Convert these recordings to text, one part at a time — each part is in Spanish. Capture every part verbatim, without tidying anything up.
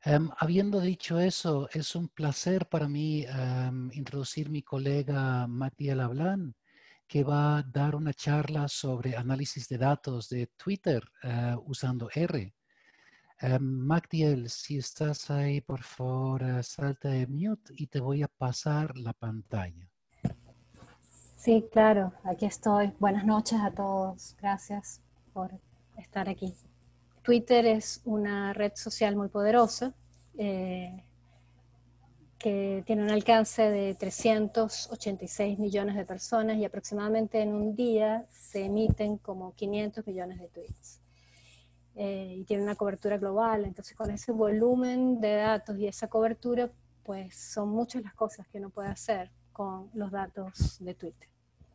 Em, habiendo dicho eso, es un placer para mí em, introducir mi colega Magdiel Hablan, que va a dar una charla sobre análisis de datos de Twitter eh, usando R. Um, Magdiel, si estás ahí, por favor, uh, salta de mute y te voy a pasar la pantalla. Sí, claro, aquí estoy. Buenas noches a todos. Gracias por estar aquí. Twitter es una red social muy poderosa eh, que tiene un alcance de trescientos ochenta y seis millones de personas y aproximadamente en un día se emiten como quinientos millones de tweets. Eh, y tiene una cobertura global, entonces con ese volumen de datos y esa cobertura, pues son muchas las cosas que uno puede hacer con los datos de Twitter.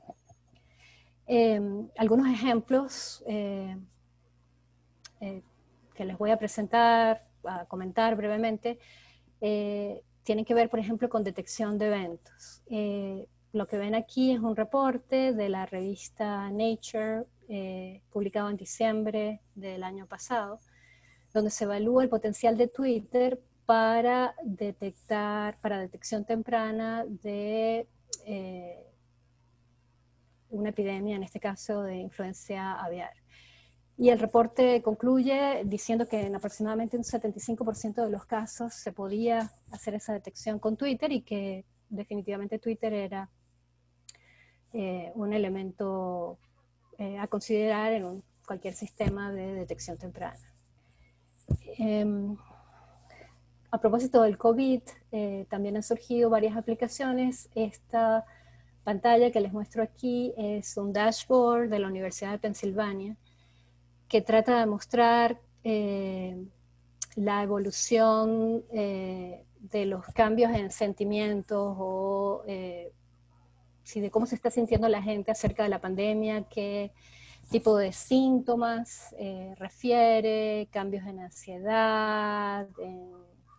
Eh, algunos ejemplos eh, eh, que les voy a presentar, a comentar brevemente, eh, tienen que ver, por ejemplo, con detección de eventos. Eh, lo que ven aquí es un reporte de la revista Nature, eh, publicado en diciembre del año pasado, donde se evalúa el potencial de Twitter para detectar, para detección temprana de eh, una epidemia, en este caso de influencia aviar. Y el reporte concluye diciendo que en aproximadamente un setenta y cinco por ciento de los casos se podía hacer esa detección con Twitter y que definitivamente Twitter era eh, un elemento eh, a considerar en un, cualquier sistema de detección temprana. Eh, a propósito del COVID, eh, también han surgido varias aplicaciones. Esta pantalla que les muestro aquí es un dashboard de la Universidad de Pensilvania que trata de mostrar eh, la evolución eh, de los cambios en sentimientos o eh, sí, de cómo se está sintiendo la gente acerca de la pandemia, qué tipo de síntomas eh, refiere, cambios en ansiedad, en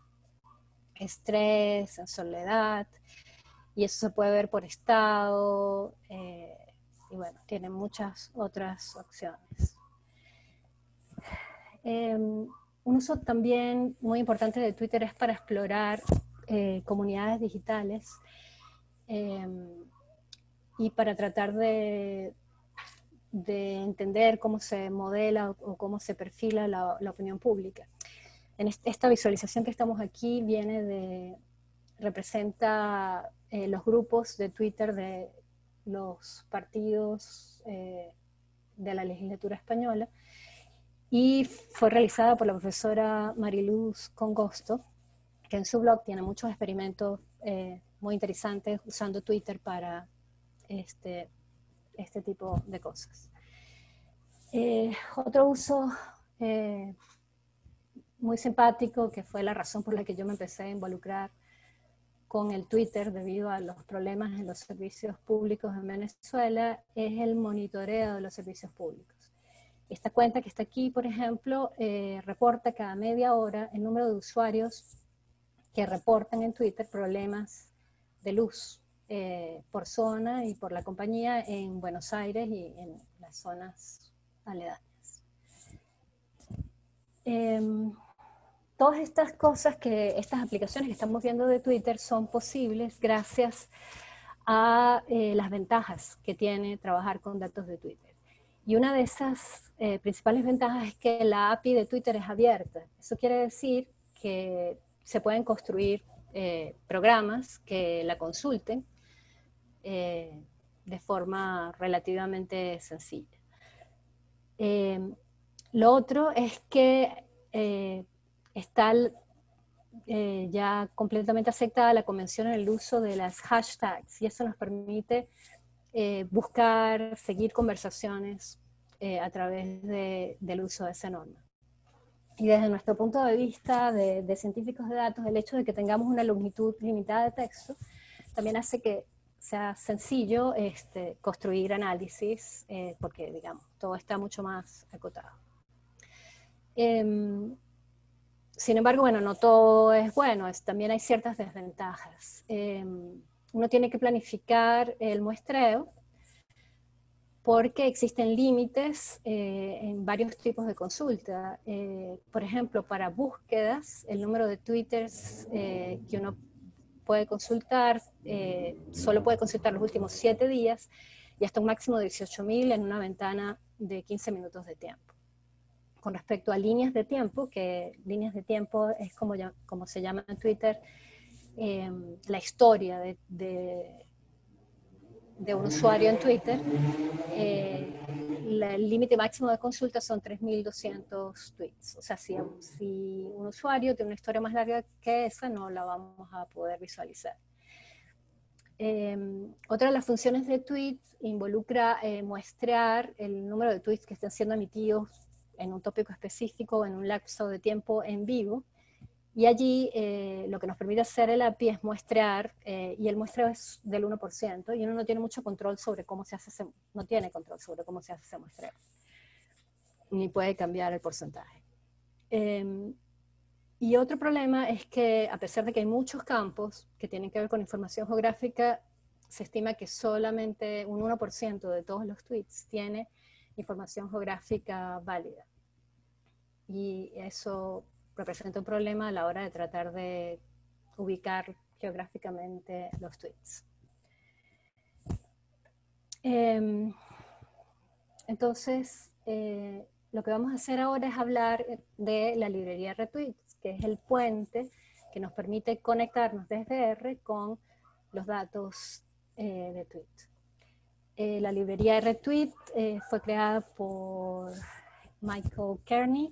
estrés, en soledad, y eso se puede ver por estado, eh, y bueno, tiene muchas otras opciones. Eh, un uso también muy importante de Twitter es para explorar eh, comunidades digitales eh, y para tratar de, de, entender cómo se modela o cómo se perfila la, la opinión pública. En esta visualización que estamos aquí viene de, representa eh, los grupos de Twitter de los partidos eh, de la legislatura española, y fue realizada por la profesora Mariluz Congosto, que en su blog tiene muchos experimentos eh, muy interesantes usando Twitter para este, este tipo de cosas. Eh, otro uso eh, muy simpático, que fue la razón por la que yo me empecé a involucrar con el Twitter debido a los problemas en los servicios públicos en Venezuela, es el monitoreo de los servicios públicos. Esta cuenta que está aquí, por ejemplo, eh, reporta cada media hora el número de usuarios que reportan en Twitter problemas de luz eh, por zona y por la compañía en Buenos Aires y en las zonas aledañas. Eh, todas estas cosas, que estas aplicaciones que estamos viendo de Twitter son posibles gracias a eh, las ventajas que tiene trabajar con datos de Twitter. Y una de esas eh, principales ventajas es que la A P I de Twitter es abierta. Eso quiere decir que se pueden construir eh, programas que la consulten eh, de forma relativamente sencilla. Eh, lo otro es que eh, está eh, ya completamente aceptada la convención en el uso de las hashtags, y eso nos permite eh, buscar, seguir conversaciones eh, a través de, del uso de esa norma. Y desde nuestro punto de vista de, de científicos de datos, el hecho de que tengamos una longitud limitada de texto también hace que sea sencillo este, construir análisis, eh, porque, digamos, todo está mucho más acotado. Eh, sin embargo, bueno, no todo es bueno, es, también hay ciertas desventajas. Eh, uno tiene que planificar el muestreo, porque existen límites eh, en varios tipos de consulta. Eh, por ejemplo, para búsquedas, el número de twitters eh, que uno puede consultar, eh, solo puede consultar los últimos siete días y hasta un máximo de dieciocho mil en una ventana de quince minutos de tiempo. Con respecto a líneas de tiempo, que líneas de tiempo es como, ya, como se llama en Twitter, eh, la historia de, de, de un usuario en Twitter, eh, la, el límite máximo de consulta son tres mil doscientos tweets. O sea, si, si un usuario tiene una historia más larga que esa, no la vamos a poder visualizar. Eh, otra de las funciones de tweets involucra eh, muestrear el número de tweets que están siendo emitidos en un tópico específico o en un lapso de tiempo en vivo. Y allí eh, lo que nos permite hacer el A P I es muestrear, eh, y el muestreo es del uno por ciento, y uno no tiene mucho control sobre cómo se hace ese, no tiene control sobre cómo se hace ese muestreo, ni puede cambiar el porcentaje. Eh, y otro problema es que, a pesar de que hay muchos campos que tienen que ver con información geográfica, se estima que solamente un uno por ciento de todos los tweets tiene información geográfica válida. Y eso representa un problema a la hora de tratar de ubicar geográficamente los tweets. Eh, entonces, eh, lo que vamos a hacer ahora es hablar de la librería Retweets, que es el puente que nos permite conectarnos desde R con los datos eh, de tweet. Eh, la librería Retweet eh, fue creada por Michael Kearney,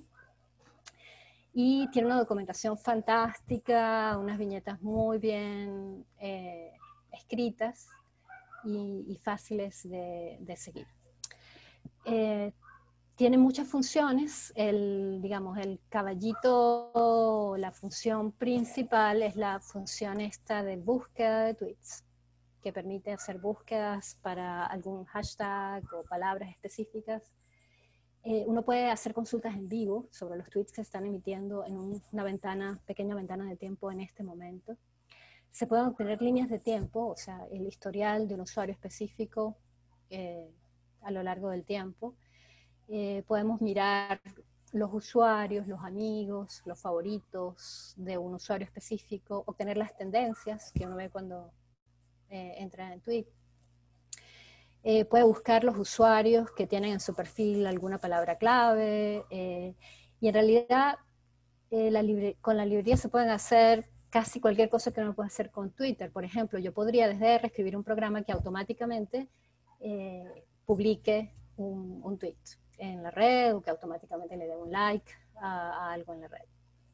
y tiene una documentación fantástica, unas viñetas muy bien eh, escritas y, y fáciles de, de seguir. Eh, tiene muchas funciones. El, digamos, el caballito, la función principal es la función esta de búsqueda de tweets, que permite hacer búsquedas para algún hashtag o palabras específicas. Eh, uno puede hacer consultas en vivo sobre los tweets que se están emitiendo en un, una ventana, pequeña ventana de tiempo en este momento. Se pueden obtener líneas de tiempo, o sea, el historial de un usuario específico eh, a lo largo del tiempo. Eh, podemos mirar los usuarios, los amigos, los favoritos de un usuario específico, obtener las tendencias que uno ve cuando eh, entra en Twitter. Eh, puede buscar los usuarios que tienen en su perfil alguna palabra clave, eh, y en realidad eh, la libre, con la librería se pueden hacer casi cualquier cosa que uno puede hacer con Twitter. Por ejemplo, yo podría desde R escribir un programa que automáticamente eh, publique un, un tweet en la red, o que automáticamente le dé un like a, a algo en la red.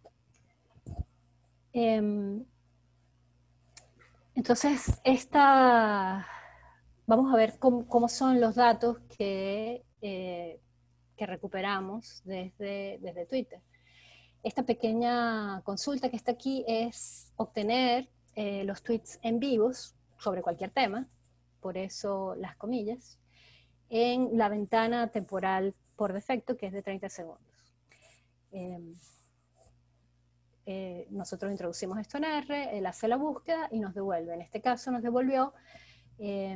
Eh, entonces, esta... Vamos a ver cómo, cómo son los datos que, eh, que recuperamos desde, desde Twitter. Esta pequeña consulta que está aquí es obtener eh, los tweets en vivos sobre cualquier tema, por eso las comillas, en la ventana temporal por defecto, que es de treinta segundos. Eh, eh, nosotros introducimos esto en R, él hace la búsqueda y nos devuelve. En este caso nos devolvió eh,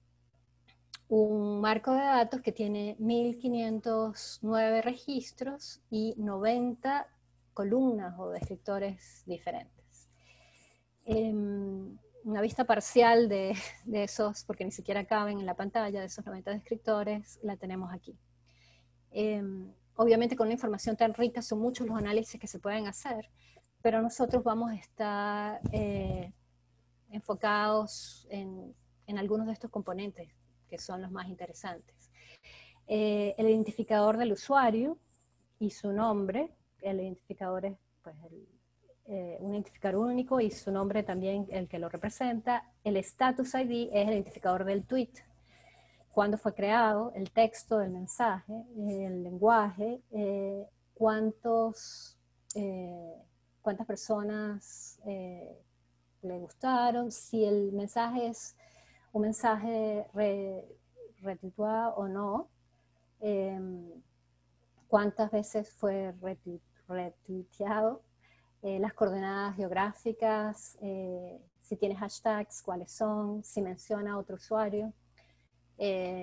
un marco de datos que tiene mil quinientos nueve registros y noventa columnas o descriptores diferentes. Eh, una vista parcial de, de esos, porque ni siquiera caben en la pantalla, de esos noventa descriptores, la tenemos aquí. Eh, obviamente con una información tan rica son muchos los análisis que se pueden hacer, pero nosotros vamos a estar eh, enfocados en, en algunos de estos componentes, que son los más interesantes. Eh, el identificador del usuario y su nombre. El identificador es pues, el, eh, un identificador único y su nombre también el que lo representa. El status I D es el identificador del tweet, cuándo fue creado, el texto del mensaje, el lenguaje, eh, cuántos, eh, cuántas personas eh, le gustaron, si el mensaje es un mensaje re, retuiteado o no, eh, cuántas veces fue retuiteado, eh, las coordenadas geográficas, eh, si tiene hashtags, cuáles son, si menciona a otro usuario, eh,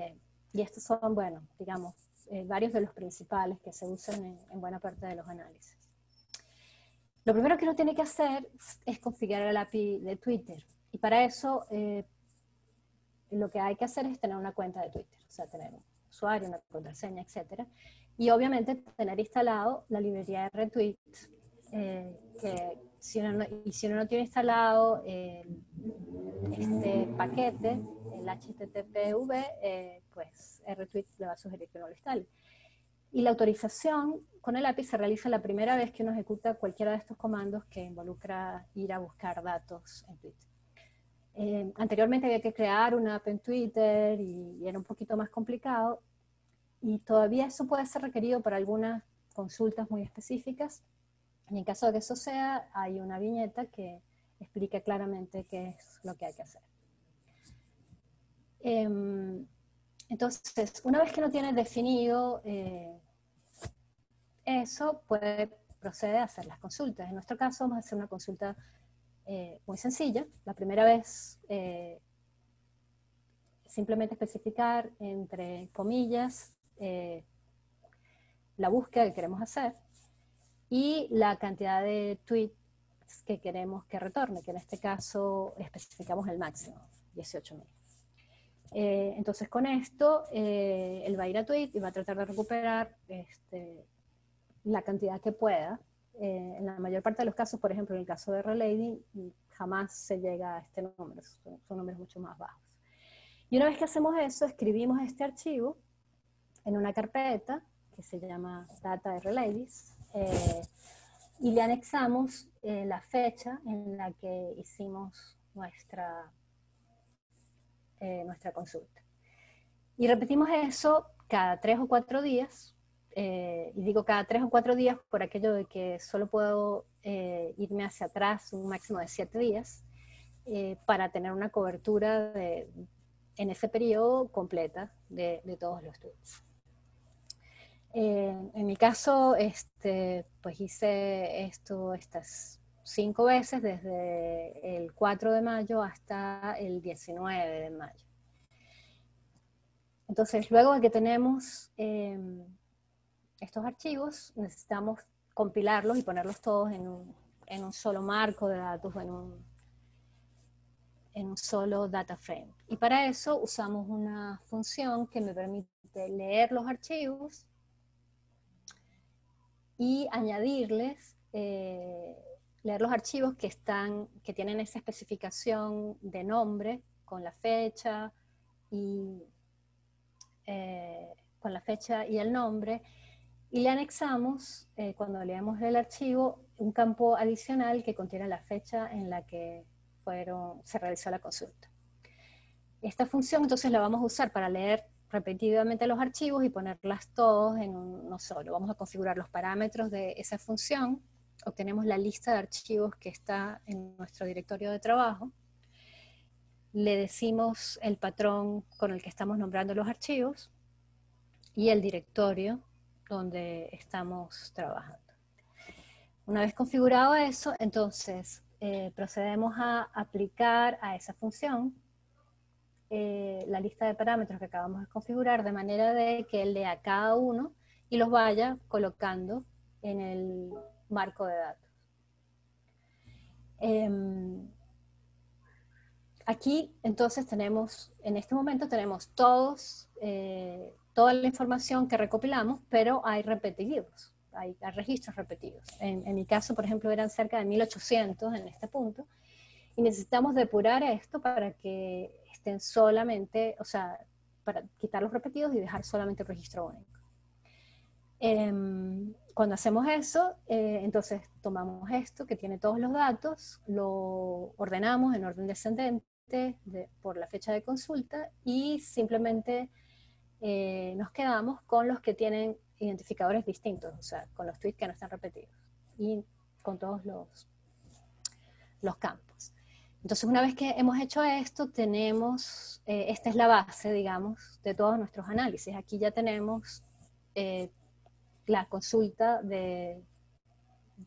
Y estos son, bueno, digamos, eh, varios de los principales que se usan en, en buena parte de los análisis. Lo primero que uno tiene que hacer es configurar el A P I de Twitter. Y para eso, eh, lo que hay que hacer es tener una cuenta de Twitter. O sea, tener un usuario, una contraseña, etcétera. Y obviamente tener instalado la librería de retweet, eh, que si uno no, y si uno no tiene instalado eh, este paquete, el H T T P V, eh, pues el retweet le va a sugerir que no lo instale. Y la autorización con el A P I se realiza la primera vez que uno ejecuta cualquiera de estos comandos que involucra ir a buscar datos en Twitter. Eh, anteriormente había que crear una app en Twitter y, y era un poquito más complicado, y todavía eso puede ser requerido para algunas consultas muy específicas, y en caso de que eso sea, hay una viñeta que explica claramente qué es lo que hay que hacer. Eh, entonces, una vez que uno tiene definido eh, eso, puede proceder a hacer las consultas. En nuestro caso vamos a hacer una consulta eh, muy sencilla. La primera vez eh, simplemente especificar entre comillas eh, la búsqueda que queremos hacer y la cantidad de tweets que queremos que retorne, que en este caso especificamos el máximo, dieciocho mil. Eh, entonces con esto eh, él va a ir a tweet y va a tratar de recuperar este, la cantidad que pueda. Eh, en la mayor parte de los casos, por ejemplo en el caso de Relay, jamás se llega a este número, son, son números mucho más bajos. Y una vez que hacemos eso, escribimos este archivo en una carpeta que se llama Data de Relays, eh, y le anexamos eh, la fecha en la que hicimos nuestra, eh, nuestra consulta. Y repetimos eso cada tres o cuatro días, eh, y digo cada tres o cuatro días por aquello de que solo puedo eh, irme hacia atrás un máximo de siete días, eh, para tener una cobertura de, en ese periodo completa de, de todos los tweets. Eh, en mi caso, este, pues hice esto estas cinco veces, desde el cuatro de mayo hasta el diecinueve de mayo. Entonces, luego de que tenemos eh, estos archivos, necesitamos compilarlos y ponerlos todos en un, en un solo marco de datos, o en un, en un solo data frame. Y para eso usamos una función que me permite leer los archivos y añadirles, eh, leer los archivos que, están, que tienen esa especificación de nombre con la fecha y, eh, con la fecha y el nombre, y le anexamos, eh, cuando leemos el archivo, un campo adicional que contiene la fecha en la que fueron, se realizó la consulta. Esta función entonces la vamos a usar para leer repetidamente los archivos y ponerlas todos en uno solo. Vamos a configurar los parámetros de esa función, obtenemos la lista de archivos que está en nuestro directorio de trabajo, le decimos el patrón con el que estamos nombrando los archivos y el directorio donde estamos trabajando. Una vez configurado eso, entonces eh, procedemos a aplicar a esa función Eh, la lista de parámetros que acabamos de configurar, de manera de que él lea cada uno y los vaya colocando en el marco de datos. Eh, aquí entonces tenemos, en este momento tenemos todos, eh, toda la información que recopilamos, pero hay repetitivos, hay, hay registros repetidos. En, en mi caso, por ejemplo, eran cerca de mil ochocientos en este punto, y necesitamos depurar esto para que estén solamente, o sea, para quitar los repetidos y dejar solamente el registro único. Eh, cuando hacemos eso, eh, entonces tomamos esto que tiene todos los datos, lo ordenamos en orden descendente de, por la fecha de consulta, y simplemente eh, nos quedamos con los que tienen identificadores distintos, o sea, con los tweets que no están repetidos, y con todos los, los campos. Entonces, una vez que hemos hecho esto, tenemos, eh, esta es la base, digamos, de todos nuestros análisis. Aquí ya tenemos eh, la consulta de,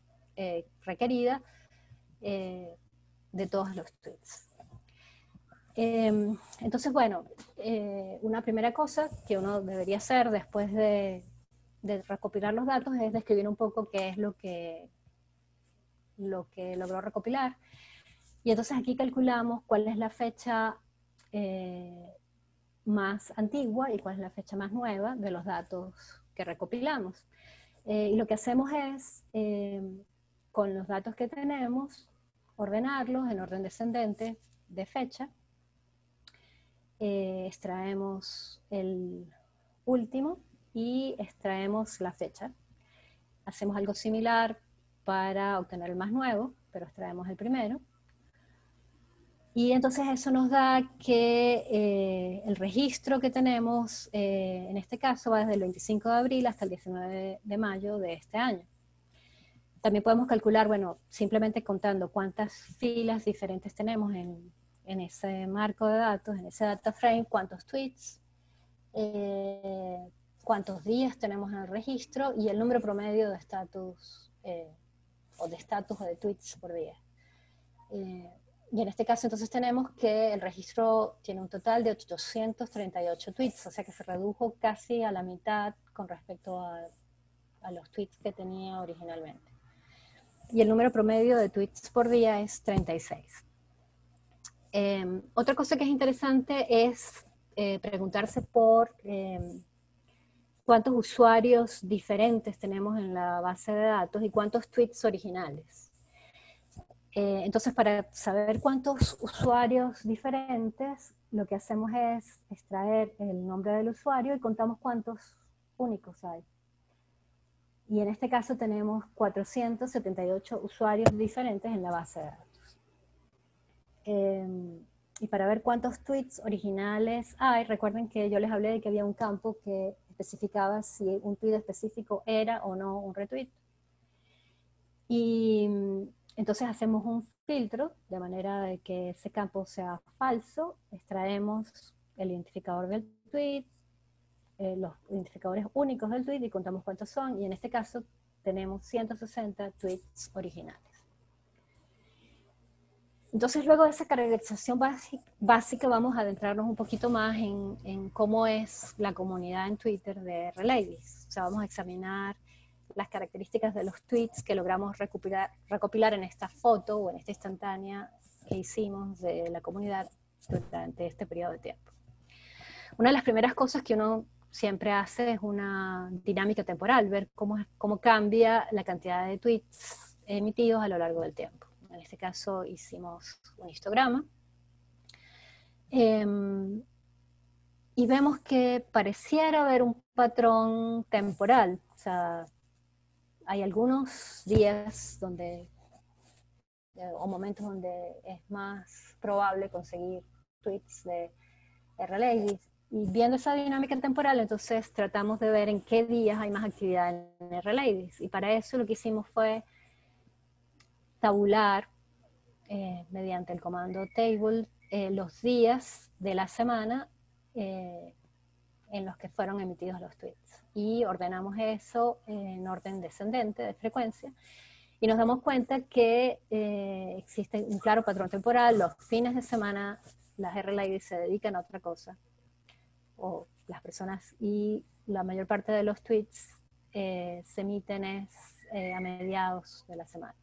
eh, requerida eh, de todos los tweets. Eh, entonces, bueno, eh, una primera cosa que uno debería hacer después de, de recopilar los datos es describir un poco qué es lo que, lo que logró recopilar. Y entonces aquí calculamos cuál es la fecha eh, más antigua y cuál es la fecha más nueva de los datos que recopilamos. Eh, y lo que hacemos es, eh, con los datos que tenemos, ordenarlos en orden descendente de fecha. Eh, extraemos el último y extraemos la fecha. Hacemos algo similar para obtener el más nuevo, pero extraemos el primero. Y entonces eso nos da que eh, el registro que tenemos, eh, en este caso, va desde el veinticinco de abril hasta el diecinueve de mayo de este año. También podemos calcular, bueno, simplemente contando cuántas filas diferentes tenemos en, en ese marco de datos, en ese data frame, cuántos tweets, eh, cuántos días tenemos en el registro y el número promedio de estatus, eh, o de estatus o de tweets por día. Eh, y en este caso entonces tenemos que el registro tiene un total de ochocientos treinta y ocho tweets, o sea que se redujo casi a la mitad con respecto a, a los tweets que tenía originalmente. Y el número promedio de tweets por día es treinta y seis. Eh, otra cosa que es interesante es eh, preguntarse por eh, cuántos usuarios diferentes tenemos en la base de datos y cuántos tweets originales. Eh, entonces, para saber cuántos usuarios diferentes, lo que hacemos es extraer el nombre del usuario y contamos cuántos únicos hay. Y en este caso tenemos cuatrocientos setenta y ocho usuarios diferentes en la base de datos. Eh, y para ver cuántos tweets originales hay, recuerden que yo les hablé de que había un campo que especificaba si un tweet específico era o no un retweet. Y entonces hacemos un filtro de manera de que ese campo sea falso, extraemos el identificador del tweet, eh, los identificadores únicos del tweet y contamos cuántos son, y en este caso tenemos ciento sesenta tweets originales. Entonces luego de esa caracterización básica vamos a adentrarnos un poquito más en, en cómo es la comunidad en Twitter de RLadies. O sea, vamos a examinar las características de los tweets que logramos recopilar, recopilar en esta foto o en esta instantánea que hicimos de la comunidad durante este periodo de tiempo. Una de las primeras cosas que uno siempre hace es una dinámica temporal, ver cómo, cómo cambia la cantidad de tweets emitidos a lo largo del tiempo. En este caso hicimos un histograma. Eh, y vemos que pareciera haber un patrón temporal. O sea, hay algunos días donde, eh, o momentos donde es más probable conseguir tweets de RLadies. Y viendo esa dinámica temporal, entonces tratamos de ver en qué días hay más actividad en RLadies. Y para eso lo que hicimos fue tabular eh, mediante el comando table eh, los días de la semana eh, en los que fueron emitidos los tweets. Y ordenamos eso en orden descendente de frecuencia. Y nos damos cuenta que eh, existe un claro patrón temporal. Los fines de semana las RLadies se dedican a otra cosa, o las personas, y la mayor parte de los tweets eh, se emiten es, eh, a mediados de la semana.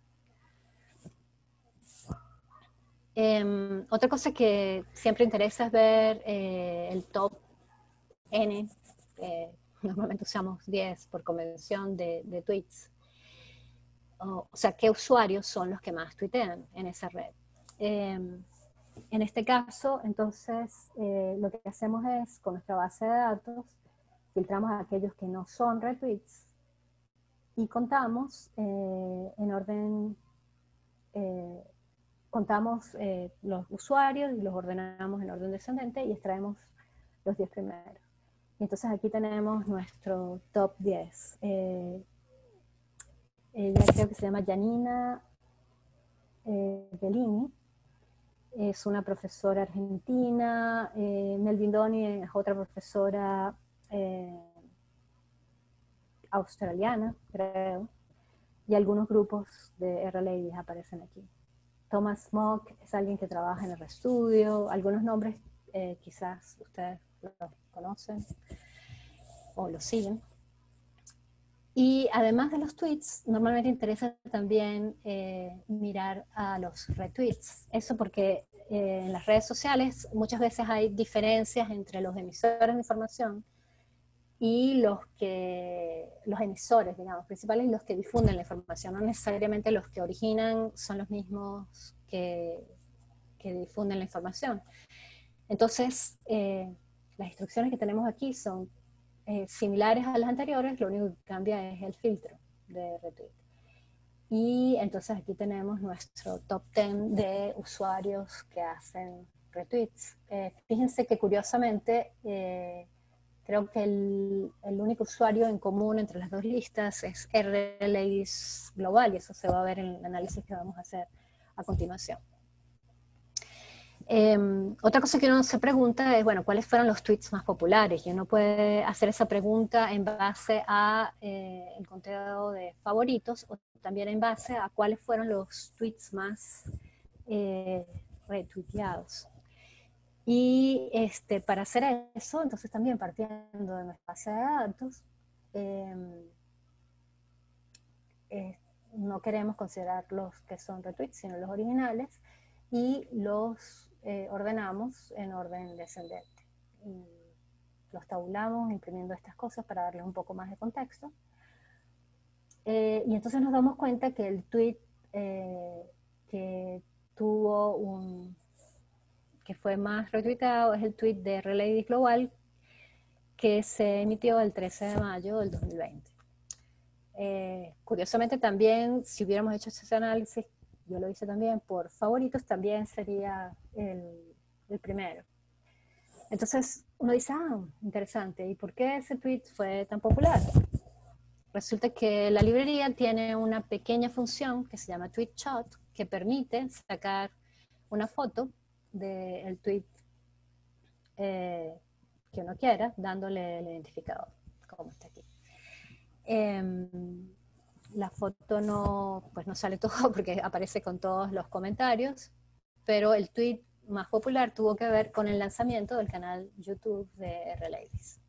Eh, otra cosa que siempre interesa es ver eh, el top N, eh, normalmente usamos diez por convención de, de tweets, o, o sea, qué usuarios son los que más tuitean en esa red. Eh, en este caso, entonces, eh, lo que hacemos es, con nuestra base de datos, filtramos a aquellos que no son retweets y contamos eh, en orden, eh, contamos eh, los usuarios y los ordenamos en orden descendente y extraemos los diez primeros. Y entonces aquí tenemos nuestro top diez. Eh, ella creo que se llama Janina eh, Bellini, es una profesora argentina. eh, Melvin Doni es otra profesora eh, australiana, creo, y algunos grupos de RLadies aparecen aquí. Thomas Mock es alguien que trabaja en el RStudio. Algunos nombres eh, quizás ustedes los conocen o los siguen. Y además de los tweets, normalmente interesa también eh, mirar a los retweets. Eso porque eh, en las redes sociales muchas veces hay diferencias entre los emisores de información y los, que, los emisores, digamos, principales, los que difunden la información. No necesariamente los que originan son los mismos que, que difunden la información. Entonces, eh, las instrucciones que tenemos aquí son Eh, similares a las anteriores, lo único que cambia es el filtro de retweet. Y entonces aquí tenemos nuestro top diez de usuarios que hacen retweets. Eh, fíjense que curiosamente, eh, creo que el, el único usuario en común entre las dos listas es RLadies Global, y eso se va a ver en el análisis que vamos a hacer a continuación. Eh, otra cosa que uno se pregunta es, bueno, ¿cuáles fueron los tweets más populares? Y uno puede hacer esa pregunta en base a eh, el conteo de favoritos, o también en base a cuáles fueron los tweets más eh, retuiteados. Y este, para hacer eso, entonces también partiendo de nuestra base de datos, eh, eh, no queremos considerar los que son retweets, sino los originales, y los eh, ordenamos en orden descendente. Y los tabulamos imprimiendo estas cosas para darles un poco más de contexto. Eh, y entonces nos damos cuenta que el tweet eh, que tuvo un, que fue más retuiteado es el tweet de RLadies Global, que se emitió el trece de mayo del dos mil veinte. Eh, curiosamente también, si hubiéramos hecho ese análisis, yo lo hice también por favoritos, también sería el, el primero. Entonces uno dice, ah, interesante, ¿y por qué ese tweet fue tan popular? Resulta que la librería tiene una pequeña función que se llama Tweet Shot, que permite sacar una foto del tweet eh, que uno quiera, dándole el identificador, como está aquí. Eh, la foto no, pues no sale todo porque aparece con todos los comentarios, pero el tweet más popular tuvo que ver con el lanzamiento del canal YouTube de RLadies.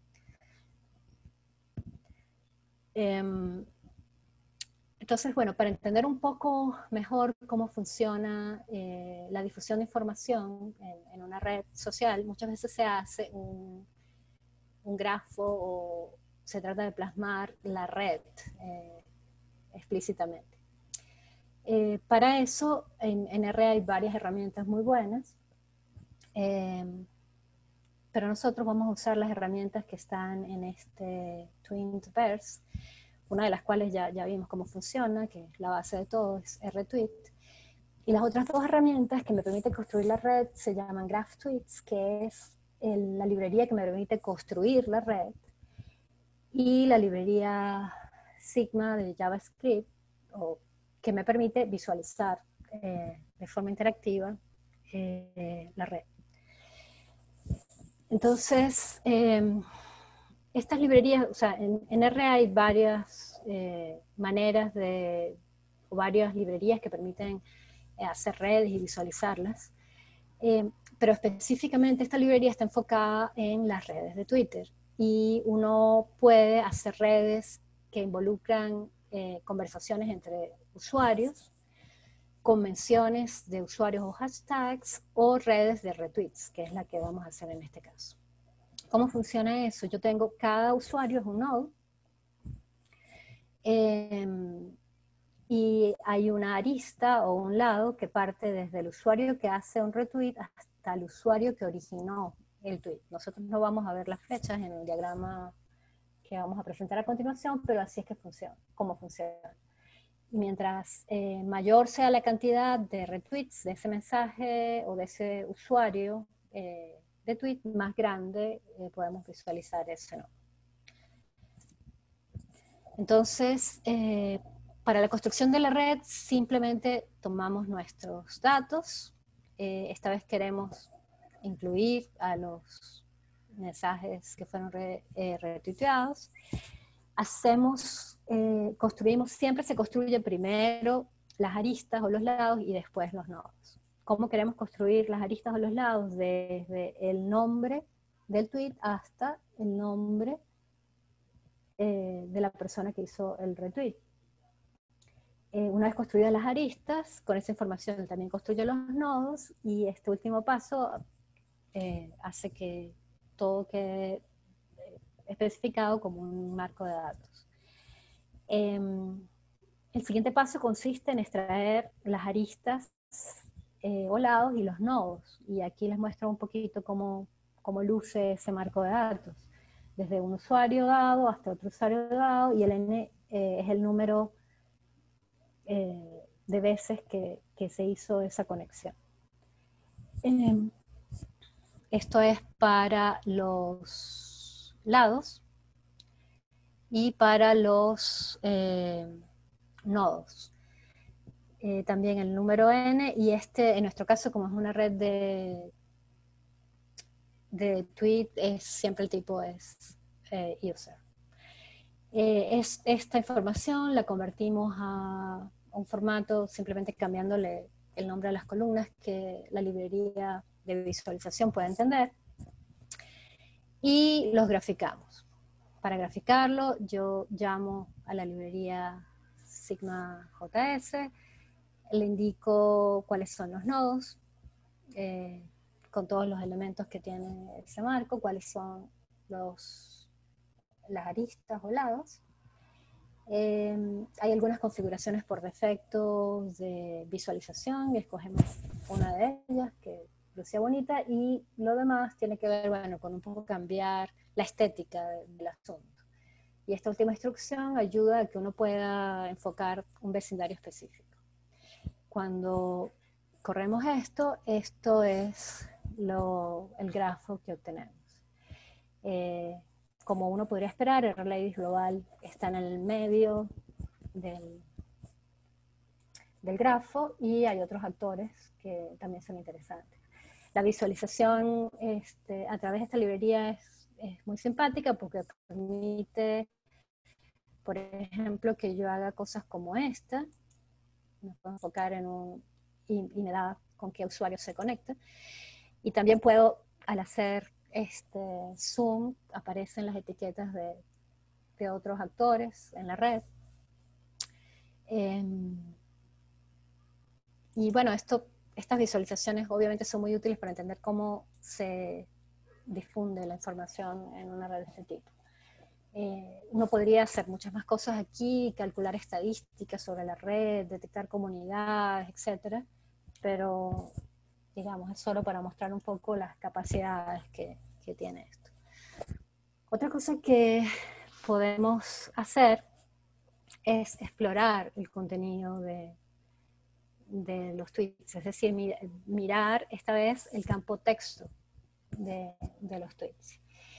Eh, entonces, bueno, para entender un poco mejor cómo funciona eh, la difusión de información en, en una red social, muchas veces se hace un, un grafo o se trata de plasmar la red eh, explícitamente. Eh, para eso, en, en R hay varias herramientas muy buenas, eh, pero nosotros vamos a usar las herramientas que están en este Twinverse, una de las cuales ya, ya vimos cómo funciona, que es la base de todo, es RTweet. Y las otras dos herramientas que me permiten construir la red se llaman GraphTweets, que es el, la librería que me permite construir la red, y la librería Sigma de JavaScript, o, que me permite visualizar eh, de forma interactiva eh, la red. Entonces, eh, estas librerías, o sea, en, en R hay varias eh, maneras de, o varias librerías que permiten eh, hacer redes y visualizarlas, eh, pero específicamente esta librería está enfocada en las redes de Twitter, y uno puede hacer redes que involucran eh, conversaciones entre usuarios, convenciones de usuarios o hashtags, o redes de retweets, que es la que vamos a hacer en este caso. ¿Cómo funciona eso? Yo tengo, cada usuario es un node, eh, y hay una arista o un lado que parte desde el usuario que hace un retweet hasta el usuario que originó el tweet. Nosotros no vamos a ver las flechas en el diagrama que vamos a presentar a continuación, pero así es que funciona, cómo funciona. Y mientras eh, mayor sea la cantidad de retweets de ese mensaje o de ese usuario eh, de tweet, más grande eh, podemos visualizar ese nodo. Entonces, eh, para la construcción de la red, simplemente tomamos nuestros datos. Eh, esta vez queremos incluir a los mensajes que fueron re, eh, retuiteados. Hacemos, eh, construimos, siempre se construye primero las aristas o los lados y después los nodos. ¿Cómo queremos construir las aristas o los lados? Desde el nombre del tweet hasta el nombre eh, de la persona que hizo el retweet. Eh, una vez construidas las aristas, con esa información también construyo los nodos, y este último paso eh, hace que todo quede especificado como un marco de datos. Eh, el siguiente paso consiste en extraer las aristas eh, o lados y los nodos, y aquí les muestro un poquito cómo, cómo luce ese marco de datos, desde un usuario dado hasta otro usuario dado, y el n eh, es el número eh, de veces que, que se hizo esa conexión. Eh, esto es para los lados y para los eh, nodos. Eh, también el número n, y este, en nuestro caso, como es una red de, de tweet, es, siempre el tipo es eh, user. Eh, es, esta información la convertimos a un formato simplemente cambiándole el nombre a las columnas que la librería de visualización puede entender, y los graficamos. Para graficarlo yo llamo a la librería Sigma J S, le indico cuáles son los nodos, eh, con todos los elementos que tiene ese marco, cuáles son los, las aristas o lados. Eh, hay algunas configuraciones por defecto de visualización, y escogemos una de ellas que lucía bonita, y lo demás tiene que ver, bueno, con un poco cambiar la estética del asunto. Y esta última instrucción ayuda a que uno pueda enfocar un vecindario específico. Cuando corremos esto, esto es lo, el grafo que obtenemos. Eh, como uno podría esperar, el Rladius global está en el medio del, del grafo, y hay otros actores que también son interesantes. La visualización este, a través de esta librería es, es muy simpática porque permite, por ejemplo, que yo haga cosas como esta. Me puedo enfocar en un, y, y me da con qué usuario se conecta. Y también puedo, al hacer este zoom, aparecen las etiquetas de, de otros actores en la red. Eh, y bueno, esto, estas visualizaciones obviamente son muy útiles para entender cómo se difunde la información en una red de este tipo. Eh, uno podría hacer muchas más cosas aquí, calcular estadísticas sobre la red, detectar comunidades, etcétera, pero digamos, es solo para mostrar un poco las capacidades que, que tiene esto. Otra cosa que podemos hacer es explorar el contenido de, de los tweets, es decir, mir, mirar esta vez el campo texto de, de los tweets.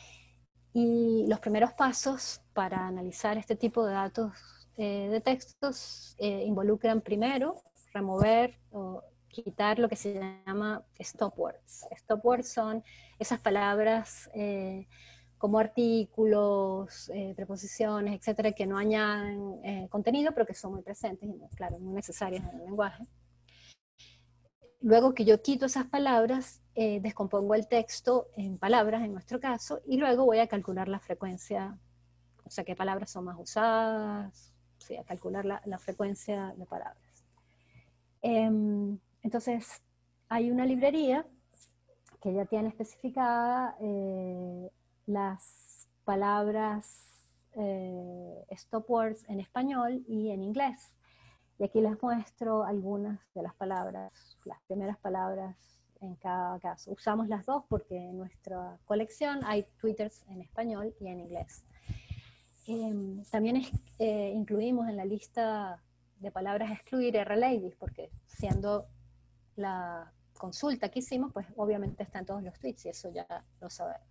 Y los primeros pasos para analizar este tipo de datos eh, de textos eh, involucran primero remover o quitar lo que se llama stop words. Stop words son esas palabras eh, como artículos, eh, preposiciones, etcétera, que no añaden eh, contenido, pero que son muy presentes y, claro, muy necesarias en el lenguaje. Luego que yo quito esas palabras, eh, descompongo el texto en palabras, en nuestro caso, y luego voy a calcular la frecuencia, o sea, qué palabras son más usadas, sí, a calcular la, la frecuencia de palabras. Eh, entonces, hay una librería que ya tiene especificada eh, las palabras eh, stop words en español y en inglés. Y aquí les muestro algunas de las palabras, las primeras palabras en cada caso. Usamos las dos porque en nuestra colección hay twitters en español y en inglés. Eh, también es, eh, incluimos en la lista de palabras a excluir Rladius, porque siendo la consulta que hicimos, pues obviamente están todos los tweets y eso ya lo sabemos.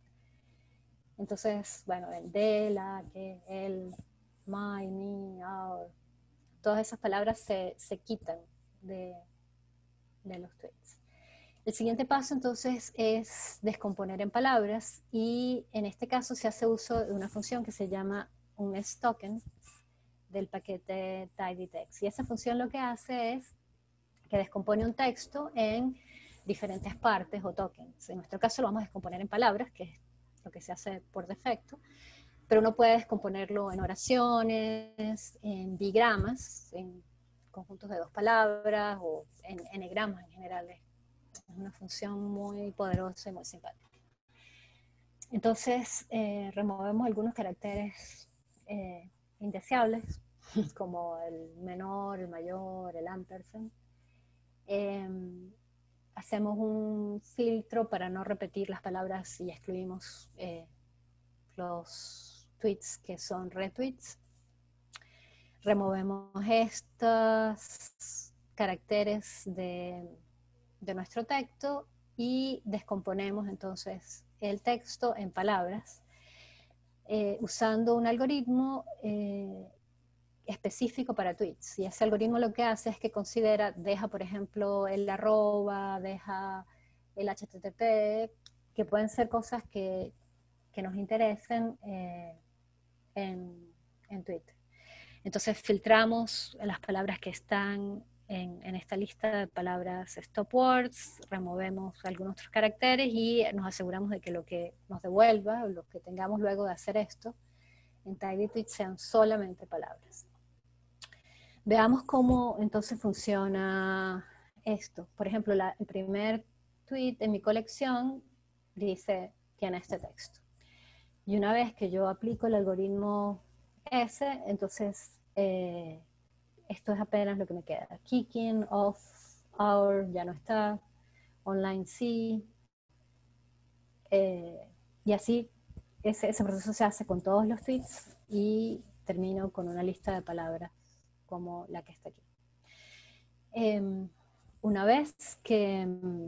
Entonces, bueno, el de, la, que, el, my, me, our, todas esas palabras se, se quitan de, de los tweets. El siguiente paso entonces es descomponer en palabras, y en este caso se hace uso de una función que se llama un stoken, del paquete tidytext. Y esa función lo que hace es que descompone un texto en diferentes partes o tokens. En nuestro caso lo vamos a descomponer en palabras, que es lo que se hace por defecto, pero uno puede descomponerlo en oraciones, en bigramas, en conjuntos de dos palabras, o en enegramas en general. Es una función muy poderosa y muy simpática. Entonces, eh, removemos algunos caracteres eh, indeseables, como el menor, el mayor, el ampersand. Eh, hacemos un filtro para no repetir las palabras y excluimos eh, los tweets que son retweets. Removemos estos caracteres de, de nuestro texto y descomponemos entonces el texto en palabras eh, usando un algoritmo eh, específico para tweets. Y ese algoritmo lo que hace es que considera, deja por ejemplo el arroba, deja el H T T P, que pueden ser cosas que, que nos interesen eh, en, en Twitter. Entonces filtramos las palabras que están en, en esta lista de palabras stop words, removemos algunos otros caracteres y nos aseguramos de que lo que nos devuelva, o lo que tengamos luego de hacer esto, en TidyTweet sean solamente palabras. Veamos cómo entonces funciona esto. Por ejemplo, la, el primer tweet en mi colección dice, tiene este texto. Y una vez que yo aplico el algoritmo ese, entonces eh, esto es apenas lo que me queda. Kicking, off, hour, ya no está, online sí, eh, y así ese, ese proceso se hace con todos los tweets y termino con una lista de palabras como la que está aquí. Eh, una vez que,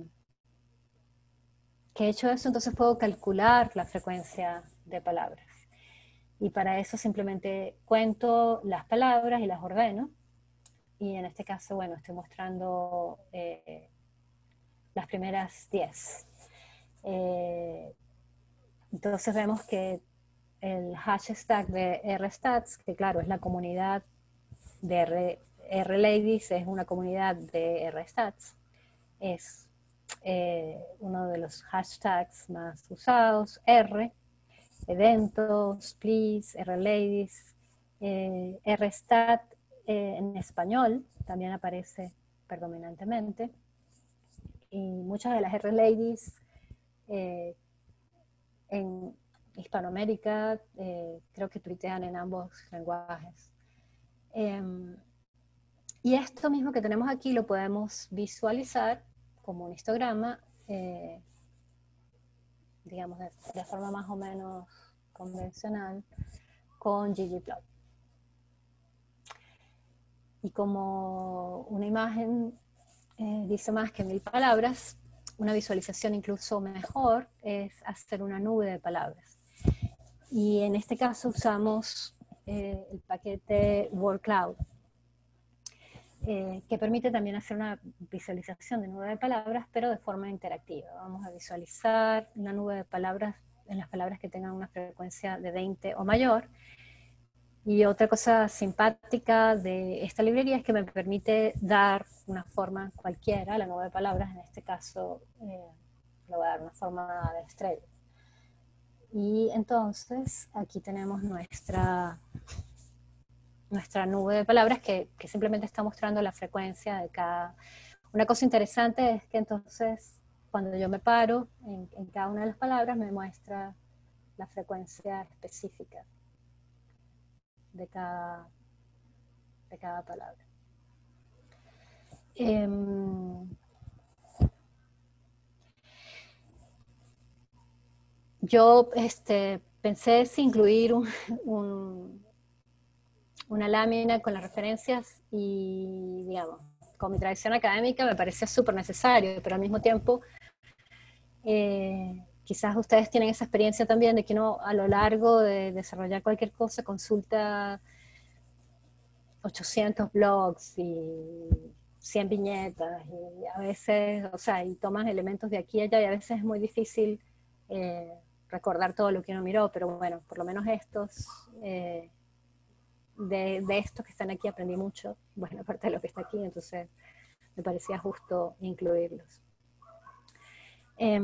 que he hecho eso, entonces puedo calcular la frecuencia de palabras. Y para eso simplemente cuento las palabras y las ordeno. Y en este caso, bueno, estoy mostrando eh, las primeras diez. Eh, entonces vemos que el hashtag de rstats, que claro, es la comunidad de R, RLadies, es una comunidad de rstats, es eh, uno de los hashtags más usados. R, eventos, please, RLadies, eh, rstat eh, en español también aparece predominantemente, y muchas de las RLadies eh, en Hispanoamérica eh, creo que tuitean en ambos lenguajes. Eh, y esto mismo que tenemos aquí lo podemos visualizar como un histograma, eh, digamos de, de forma más o menos convencional, con ggplot. Y como una imagen eh, dice más que mil palabras, una visualización incluso mejor es hacer una nube de palabras. Y en este caso usamos eh, el paquete WordCloud, eh, que permite también hacer una visualización de nube de palabras, pero de forma interactiva. Vamos a visualizar una nube de palabras en las palabras que tengan una frecuencia de veinte o mayor. Y otra cosa simpática de esta librería es que me permite dar una forma cualquiera a la nube de palabras. En este caso eh, le voy a dar una forma de estrella. Y entonces aquí tenemos nuestra, nuestra nube de palabras que, que simplemente está mostrando la frecuencia de cada. Una cosa interesante es que entonces cuando yo me paro en, en cada una de las palabras me muestra la frecuencia específica de cada, de cada palabra. Eh, yo este, pensé si incluir un, un, una lámina con las referencias y, digamos, con mi tradición académica me parecía súper necesario, pero al mismo tiempo eh, quizás ustedes tienen esa experiencia también de que uno a lo largo de desarrollar cualquier cosa consulta ochocientos blogs y cien viñetas y a veces, o sea, y toman elementos de aquí y allá y a veces es muy difícil eh, recordar todo lo que uno miró, pero bueno, por lo menos estos eh, de, de estos que están aquí aprendí mucho, buena parte de lo que está aquí, entonces me parecía justo incluirlos. Eh,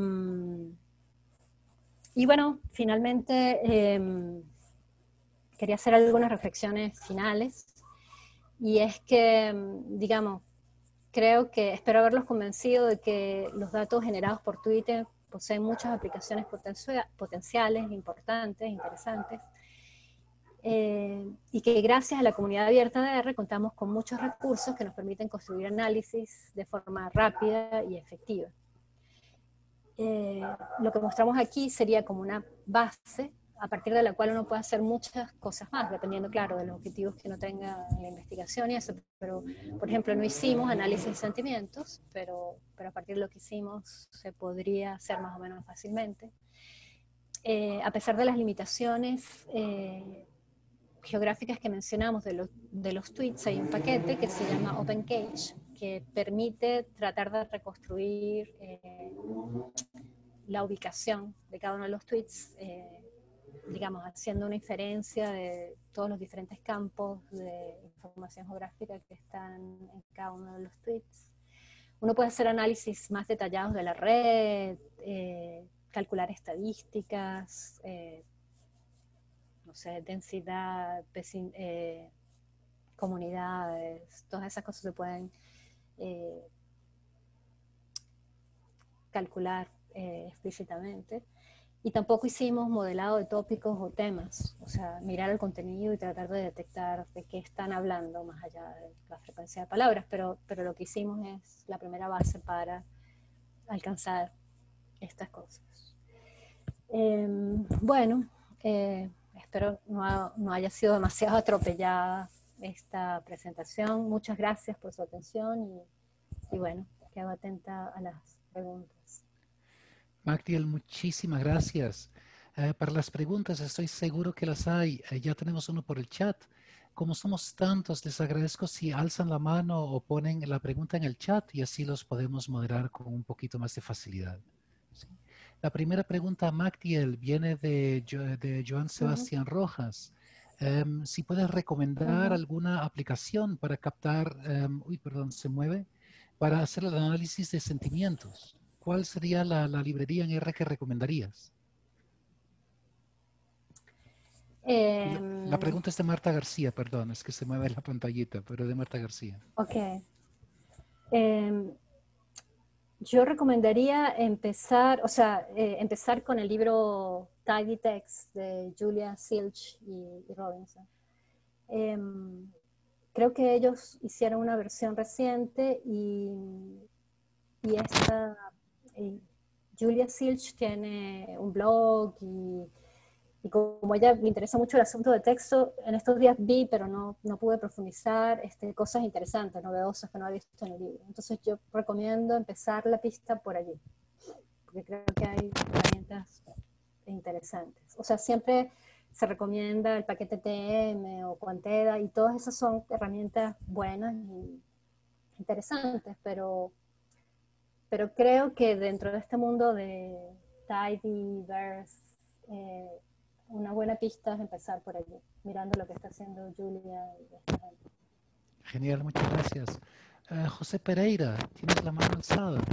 y bueno, finalmente eh, quería hacer algunas reflexiones finales, y es que, digamos, creo que, espero haberlos convencido de que los datos generados por Twitter poseen muchas aplicaciones potenciales, importantes, interesantes, eh, y que gracias a la comunidad abierta de R contamos con muchos recursos que nos permiten construir análisis de forma rápida y efectiva. Eh, lo que mostramos aquí sería como una base a partir de la cual uno puede hacer muchas cosas más, dependiendo, claro, de los objetivos que uno tenga en la investigación y eso, pero, por ejemplo, no hicimos análisis de sentimientos, pero, pero a partir de lo que hicimos se podría hacer más o menos fácilmente. Eh, a pesar de las limitaciones eh, geográficas que mencionamos de, lo, de los tweets, hay un paquete que se llama OpenCage, que permite tratar de reconstruir eh, la ubicación de cada uno de los tweets, eh, digamos, haciendo una inferencia de todos los diferentes campos de información geográfica que están en cada uno de los tweets. Uno puede hacer análisis más detallados de la red, eh, calcular estadísticas, eh, no sé, densidad, eh, comunidades, todas esas cosas se pueden eh, calcular eh, explícitamente. Y tampoco hicimos modelado de tópicos o temas, o sea, mirar el contenido y tratar de detectar de qué están hablando más allá de la frecuencia de palabras, pero, pero lo que hicimos es la primera base para alcanzar estas cosas. Eh, bueno, eh, espero no, no haya sido demasiado atropellada esta presentación. Muchas gracias por su atención y, y bueno, quedo atenta a las preguntas. Magdiel, muchísimas gracias. Eh, para las preguntas estoy seguro que las hay. Eh, ya tenemos uno por el chat. Como somos tantos, les agradezco si alzan la mano o ponen la pregunta en el chat y así los podemos moderar con un poquito más de facilidad. ¿Sí? La primera pregunta, Magdiel, viene de, de Joan Sebastián uh-huh. Rojas. Um, si puedes recomendar uh-huh. alguna aplicación para captar, um, uy, perdón, se mueve, para hacer el análisis de sentimientos. ¿Cuál sería la, la librería en R que recomendarías? Eh, la, la pregunta es de Marta García, perdón, es que se mueve la pantallita, pero de Marta García. Ok. Eh, yo recomendaría empezar, o sea, eh, empezar con el libro Tidy Text de Julia Silch y, y Robinson. Eh, creo que ellos hicieron una versión reciente y, y esta, y Julia Silch tiene un blog y, y como ella me interesa mucho el asunto de texto, en estos días vi, pero no, no pude profundizar, este, cosas interesantes, novedosas que no había visto en el libro. Entonces yo recomiendo empezar la pista por allí, porque creo que hay herramientas interesantes. O sea, siempre se recomienda el paquete T M o Quanteda, y todas esas son herramientas buenas y interesantes, pero, pero creo que dentro de este mundo de Tidyverse, eh, una buena pista es empezar por allí, mirando lo que está haciendo Julia y esta gente. Genial, muchas gracias. Uh, José Pereira, tienes la mano alzada.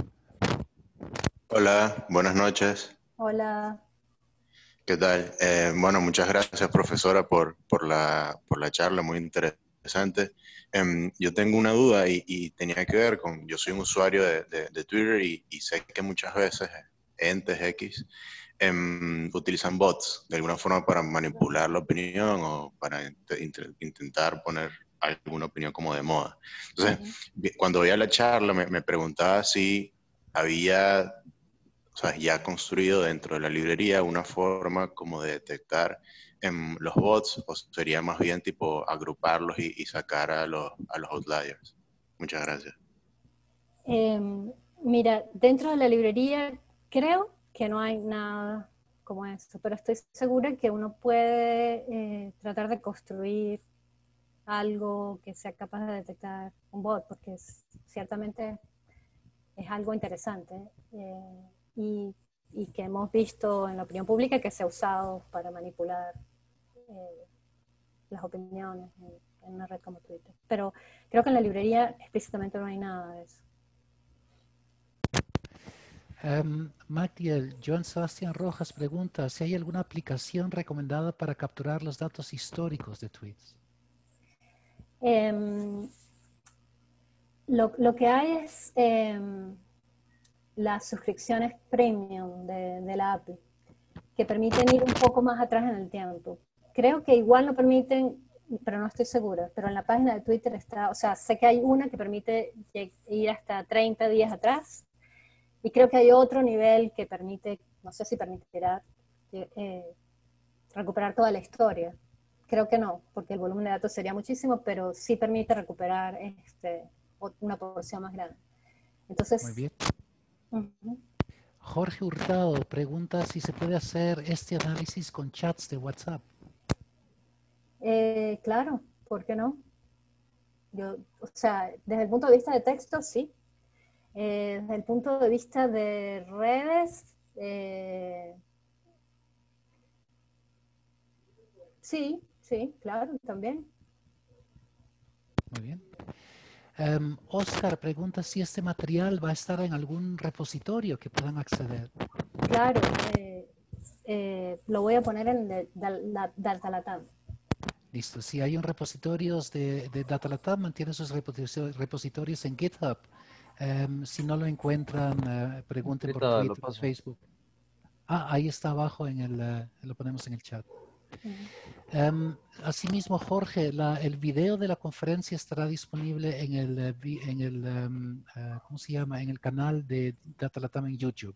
Hola, buenas noches. Hola. ¿Qué tal? Eh, bueno, muchas gracias, profesora, por, por, la, por la charla, muy interesante. Eh, yo tengo una duda y, y tenía que ver con, yo soy un usuario de, de, de Twitter y, y sé que muchas veces entes X eh, utilizan bots de alguna forma para manipular la opinión o para int int intentar poner alguna opinión como de moda. Entonces, uh-huh. cuando veía la charla me, me preguntaba si había... O sea, ya construido dentro de la librería una forma como de detectar en los bots, o sería más bien tipo agruparlos y, y sacar a los, a los outliers. Muchas gracias. Eh, mira, dentro de la librería creo que no hay nada como esto, pero estoy segura que uno puede eh, tratar de construir algo que sea capaz de detectar un bot, porque es, ciertamente es algo interesante. Eh, Y, y que hemos visto en la opinión pública que se ha usado para manipular eh, las opiniones en, en una red como Twitter. Pero creo que en la librería explícitamente no hay nada de eso. Um, Magdiel, Joan Sebastián Rojas pregunta si hay alguna aplicación recomendada para capturar los datos históricos de tweets. Eh, lo, lo que hay es eh, las suscripciones premium de, de la A P I, que permiten ir un poco más atrás en el tiempo. Creo que igual lo permiten, pero no estoy segura, pero en la página de Twitter está, o sea, sé que hay una que permite ir hasta treinta días atrás, y creo que hay otro nivel que permite, no sé si permitirá eh, recuperar toda la historia. Creo que no, porque el volumen de datos sería muchísimo, pero sí permite recuperar este, una porción más grande. Entonces, muy bien. Uh-huh. Jorge Hurtado pregunta si se puede hacer este análisis con chats de WhatsApp. Eh, claro, ¿por qué no? Yo, o sea, desde el punto de vista de texto, sí. Eh, desde el punto de vista de redes, eh, sí, sí, claro, también. Muy bien. Um, Oscar pregunta si este material va a estar en algún repositorio que puedan acceder. Claro, eh, eh, lo voy a poner en de, de, de, Datalatam. Listo, si hay un repositorio de, de Datalatam, mantiene sus repositorios en GitHub. Um, si no lo encuentran, uh, pregunten por Twitter o Facebook. Ah, ahí está abajo, en el, uh, lo ponemos en el chat. Uh-huh. Um, asimismo, Jorge, la, el video de la conferencia estará disponible en el, en el um, uh, ¿cómo se llama? En el canal de Datalatam en YouTube.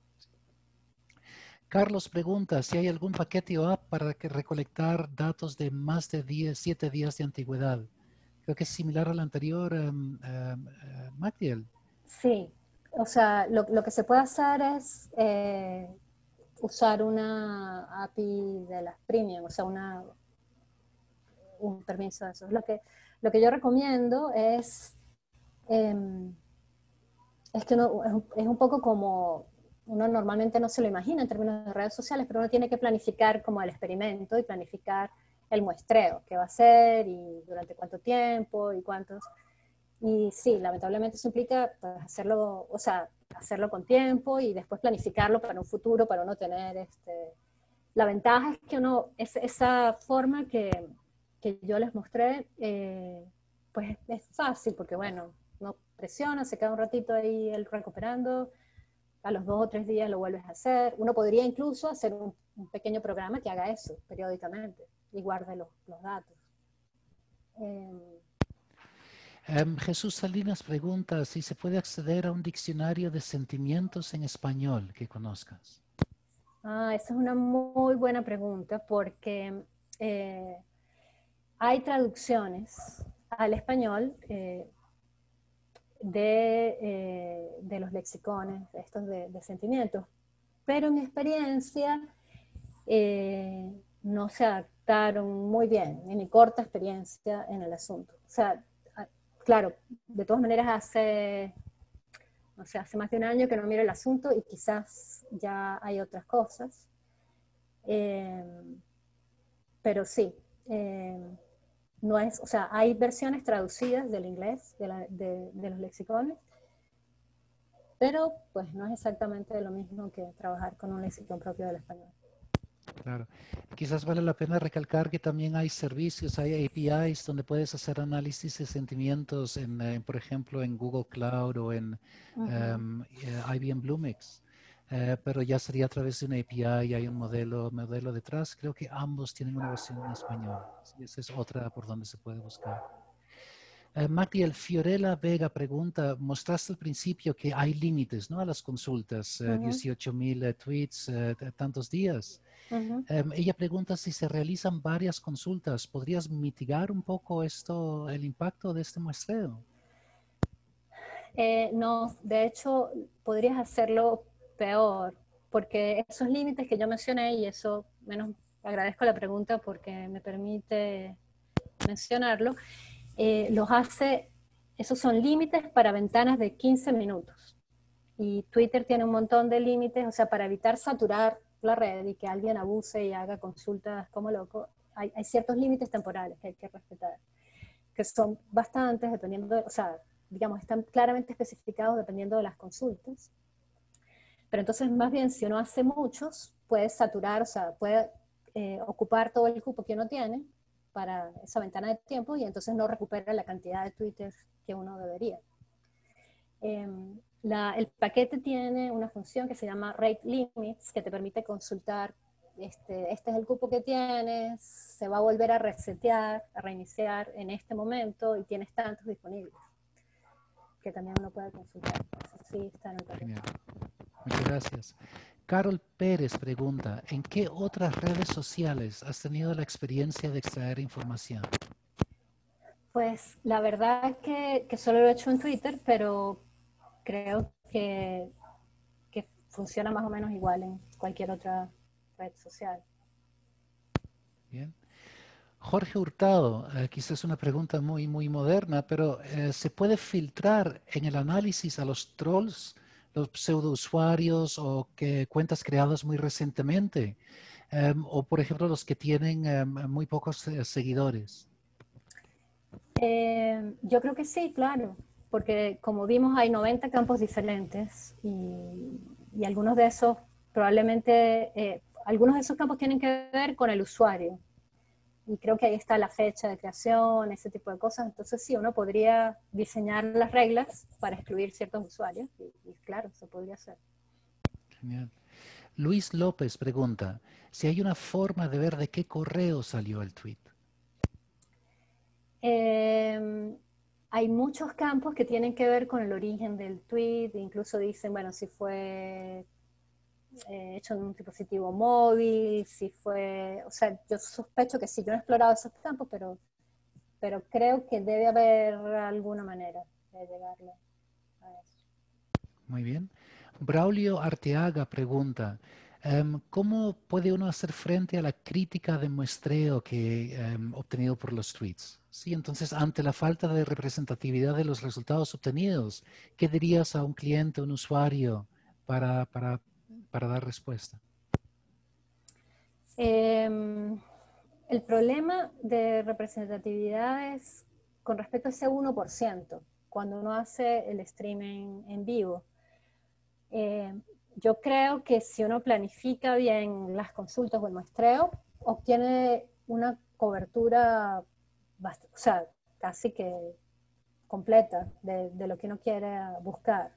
Carlos pregunta si hay algún paquete o app para que recolectar datos de más de diez, siete días de antigüedad. Creo que es similar al anterior, um, um, uh, Magdiel. Sí, o sea, lo, lo que se puede hacer es eh, usar una A P I de las premium, o sea, una, un permiso de eso. Lo que, lo que yo recomiendo es, eh, es que uno, es, un, es un poco como, uno normalmente no se lo imagina en términos de redes sociales, pero uno tiene que planificar como el experimento y planificar el muestreo, qué va a hacer y durante cuánto tiempo y cuántos. Y sí, lamentablemente eso implica pues, hacerlo, o sea, hacerlo con tiempo y después planificarlo para un futuro, para uno tener este... La ventaja es que uno, es, esa forma que, que yo les mostré, eh, pues es fácil, porque bueno, uno presiona, se queda un ratito ahí él recuperando, a los dos o tres días lo vuelves a hacer. Uno podría incluso hacer un, un pequeño programa que haga eso periódicamente y guarde los, los datos. Eh, Um, Jesús Salinas pregunta si se puede acceder a un diccionario de sentimientos en español que conozcas. Ah, esa es una muy buena pregunta porque eh, hay traducciones al español eh, de, eh, de los lexicones, estos de, de sentimientos, pero en mi experiencia eh, no se adaptaron muy bien, en mi corta experiencia en el asunto. O sea, claro, de todas maneras hace, no sé, hace más de un año que no miro el asunto y quizás ya hay otras cosas. Eh, pero sí, eh, no es, o sea, hay versiones traducidas del inglés, de, la, de, de los lexicones, pero pues no es exactamente lo mismo que trabajar con un lexicón propio del español. Claro. Quizás vale la pena recalcar que también hay servicios, hay A P Is donde puedes hacer análisis de sentimientos, en, en por ejemplo, en Google Cloud o en uh-huh. um, I B M Bluemix. Uh, pero ya sería a través de una A P I y hay un modelo, modelo detrás. Creo que ambos tienen una versión en español. Sí, esa es otra por donde se puede buscar. Uh, Magdiel, Fiorella Vega pregunta, mostraste al principio que hay límites, ¿no?, a las consultas, uh, uh-huh. dieciocho mil uh, tweets, uh, tantos días. Uh-huh. Um, ella pregunta si se realizan varias consultas. ¿Podrías mitigar un poco esto, el impacto de este muestreo? Eh, no, de hecho, podrías hacerlo peor, porque esos límites que yo mencioné, y eso, menos agradezco la pregunta porque me permite mencionarlo, eh, los hace, esos son límites para ventanas de quince minutos. Y Twitter tiene un montón de límites, o sea, para evitar saturar la red y que alguien abuse y haga consultas como loco, hay, hay ciertos límites temporales que hay que respetar, que son bastantes, dependiendo, de, o sea, digamos, están claramente especificados dependiendo de las consultas. Pero entonces, más bien, si uno hace muchos, puede saturar, o sea, puede eh, ocupar todo el cupo que uno tiene para esa ventana de tiempo y entonces no recupera la cantidad de Twitter que uno debería. Eh, la, el paquete tiene una función que se llama Rate Limits, que te permite consultar, este, este es el cupo que tienes, se va a volver a resetear, a reiniciar en este momento y tienes tantos disponibles, que también uno puede consultar. Eso sí está en el paquete. Genial. Muchas gracias. Carol Pérez pregunta, ¿en qué otras redes sociales has tenido la experiencia de extraer información? Pues la verdad es que, que solo lo he hecho en Twitter, pero creo que, que funciona más o menos igual en cualquier otra red social. Bien. Jorge Hurtado, eh, quizás una pregunta muy, muy moderna, pero eh, ¿se puede filtrar en el análisis a los trolls, los pseudousuarios o que cuentas creadas muy recientemente? Um, o, por ejemplo, los que tienen um, muy pocos eh, seguidores. Eh, yo creo que sí, claro, porque como vimos hay noventa campos diferentes y, y algunos de esos probablemente, eh, algunos de esos campos tienen que ver con el usuario. Y creo que ahí está la fecha de creación, ese tipo de cosas. Entonces sí, uno podría diseñar las reglas para excluir ciertos usuarios. Y, y claro, se podría hacer. Genial. Luis López pregunta, si hay una forma de ver de qué correo salió el tweet. Eh, hay muchos campos que tienen que ver con el origen del tweet. Incluso dicen, bueno, si fue eh, hecho en un dispositivo móvil, si fue, o sea, yo sospecho que sí, yo no he explorado esos campos, pero, pero creo que debe haber alguna manera de llegarle a eso. Muy bien. Braulio Arteaga pregunta, um, ¿cómo puede uno hacer frente a la crítica de muestreo que um, obtenido por los tweets? Sí, entonces, ante la falta de representatividad de los resultados obtenidos, ¿qué dirías a un cliente, un usuario, para, para, para dar respuesta? Eh, el problema de representatividad es con respecto a ese uno por ciento, cuando uno hace el streaming en vivo. Eh, yo creo que si uno planifica bien las consultas o el muestreo, obtiene una cobertura, bast- o sea, casi que completa de, de lo que uno quiere buscar.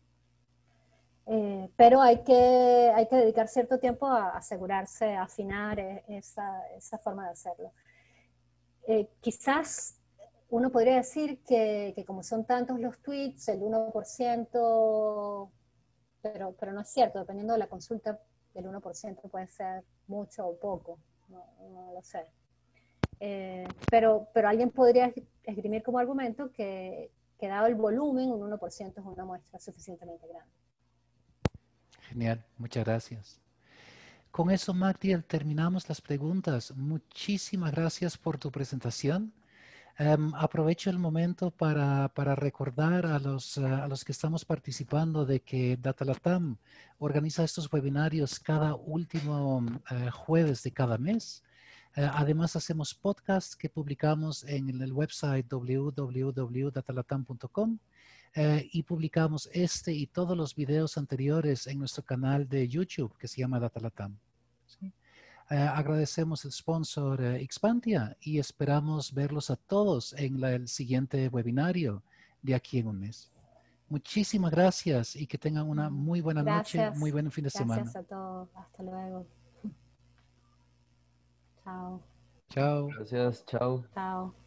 Eh, pero hay que, hay que dedicar cierto tiempo a asegurarse, a afinar esa, esa forma de hacerlo. Eh, quizás uno podría decir que, que como son tantos los tweets, el uno por ciento, pero, pero no es cierto, dependiendo de la consulta, el uno por ciento puede ser mucho o poco, no, no lo sé. Eh, pero, pero alguien podría esgrimir como argumento que, que dado el volumen, un uno por ciento es una muestra suficientemente grande. Genial, muchas gracias. Con eso, Magdiel, terminamos las preguntas. Muchísimas gracias por tu presentación. Um, aprovecho el momento para, para recordar a los, uh, a los que estamos participando de que Datalatam organiza estos webinarios cada último uh, jueves de cada mes. Uh, además, hacemos podcasts que publicamos en el website w w w punto datalatam punto com. Uh, y publicamos este y todos los videos anteriores en nuestro canal de YouTube que se llama Datalatam. ¿Sí? Uh, agradecemos el sponsor uh, Expantia y esperamos verlos a todos en la, el siguiente webinario de aquí en un mes. Muchísimas gracias y que tengan una muy buena Gracias. noche, muy buen fin de Gracias semana. Gracias a todos. Hasta luego. Chao. Chao. Gracias, chao. Chao.